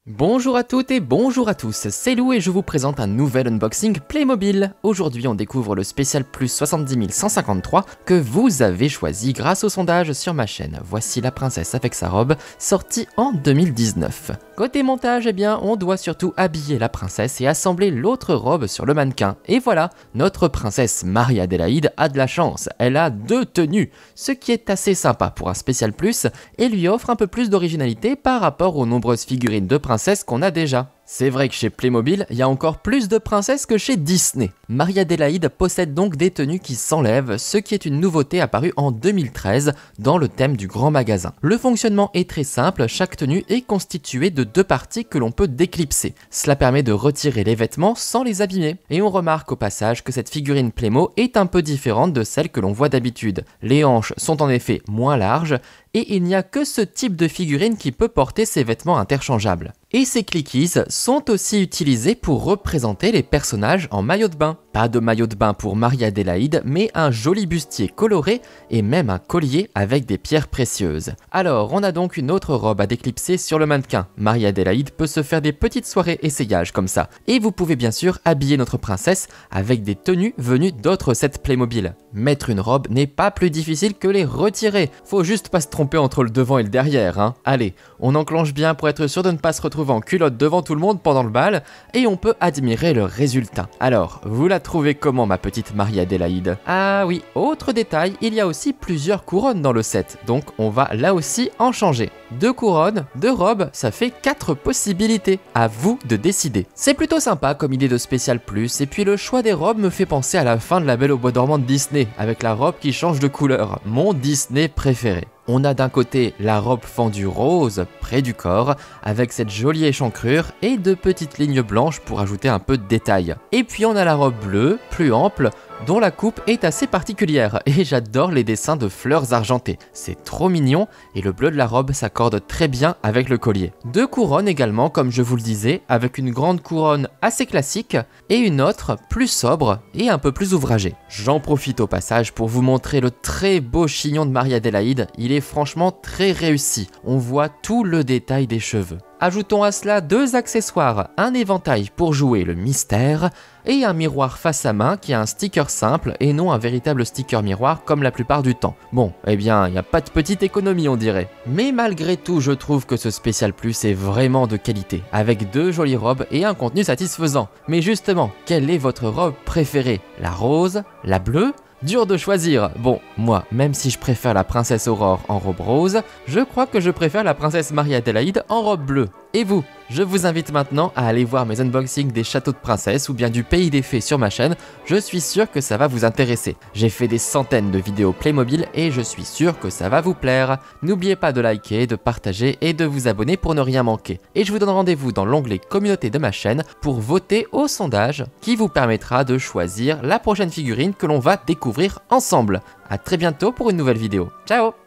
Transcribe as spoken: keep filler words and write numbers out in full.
Bonjour à toutes et bonjour à tous, c'est Lou et je vous présente un nouvel unboxing Playmobil. Aujourd'hui on découvre le spécial plus soixante-dix mille cent cinquante-trois que vous avez choisi grâce au sondage sur ma chaîne. Voici la princesse avec sa robe, sortie en deux mille dix-neuf. Côté montage, eh bien on doit surtout habiller la princesse et assembler l'autre robe sur le mannequin. Et voilà, notre princesse Marie-Adélaïde a de la chance, elle a deux tenues, ce qui est assez sympa pour un spécial plus et lui offre un peu plus d'originalité par rapport aux nombreuses figurines de princesse qu'on a déjà. C'est vrai que chez Playmobil, il y a encore plus de princesses que chez Disney. Marie-Adélaïde possède donc des tenues qui s'enlèvent, ce qui est une nouveauté apparue en deux mille treize dans le thème du grand magasin. Le fonctionnement est très simple, chaque tenue est constituée de deux parties que l'on peut déclipser. Cela permet de retirer les vêtements sans les abîmer. Et on remarque au passage que cette figurine Playmo est un peu différente de celle que l'on voit d'habitude. Les hanches sont en effet moins larges et il n'y a que ce type de figurine qui peut porter ces vêtements interchangeables. Et ces clickies sont aussi utilisés pour représenter les personnages en maillot de bain. Pas de maillot de bain pour Marie-Adélaïde, mais un joli bustier coloré et même un collier avec des pierres précieuses. Alors, on a donc une autre robe à déclipser sur le mannequin. Marie-Adélaïde peut se faire des petites soirées essayages comme ça. Et vous pouvez bien sûr habiller notre princesse avec des tenues venues d'autres sets Playmobil. Mettre une robe n'est pas plus difficile que les retirer. Faut juste pas se tromper entre le devant et le derrière, hein. Allez, on enclenche bien pour être sûr de ne pas se retrouver en culotte devant tout le monde pendant le bal et on peut admirer le résultat. Alors, vous la trouvez comment ma petite Marie-Adélaïde? Ah oui, autre détail, il y a aussi plusieurs couronnes dans le set, donc on va là aussi en changer. Deux couronnes, deux robes, ça fait quatre possibilités. À vous de décider. C'est plutôt sympa comme idée de spécial plus, et puis le choix des robes me fait penser à la fin de La Belle au Bois dormant de Disney, avec la robe qui change de couleur, mon Disney préféré. On a d'un côté la robe fendue rose près du corps avec cette jolie échancrure et de petites lignes blanches pour ajouter un peu de détail. Et puis on a la robe bleue, plus ample, dont la coupe est assez particulière et j'adore les dessins de fleurs argentées. C'est trop mignon et le bleu de la robe s'accorde très bien avec le collier. Deux couronnes également comme je vous le disais, avec une grande couronne assez classique et une autre plus sobre et un peu plus ouvragée. J'en profite au passage pour vous montrer le très beau chignon de Marie-Adélaïde, il est franchement très réussi, on voit tout le détail des cheveux. Ajoutons à cela deux accessoires, un éventail pour jouer le mystère et un miroir face à main qui a un sticker simple et non un véritable sticker miroir comme la plupart du temps. Bon, eh bien, il n'y a pas de petite économie on dirait. Mais malgré tout, je trouve que ce spécial plus est vraiment de qualité, avec deux jolies robes et un contenu satisfaisant. Mais justement, quelle est votre robe préférée? La rose? La bleue? Dur de choisir. Bon, moi, même si je préfère la princesse Aurore en robe rose, je crois que je préfère la princesse Marie-Adélaïde en robe bleue. Et vous? Je vous invite maintenant à aller voir mes unboxings des châteaux de princesse ou bien du pays des fées sur ma chaîne, je suis sûr que ça va vous intéresser. J'ai fait des centaines de vidéos Playmobil et je suis sûr que ça va vous plaire. N'oubliez pas de liker, de partager et de vous abonner pour ne rien manquer. Et je vous donne rendez-vous dans l'onglet communauté de ma chaîne pour voter au sondage qui vous permettra de choisir la prochaine figurine que l'on va découvrir ensemble. A très bientôt pour une nouvelle vidéo. Ciao!